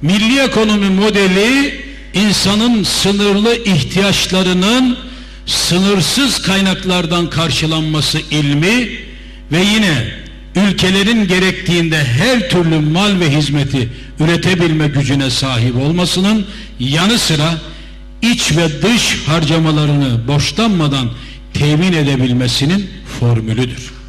milli ekonomi modeli insanın sınırlı ihtiyaçlarının sınırsız kaynaklardan karşılanması ilmi ve yine ülkelerin gerektiğinde her türlü mal ve hizmeti üretebilme gücüne sahip olmasının yanı sıra iç ve dış harcamalarını borçlanmadan temin edebilmesinin formülüdür.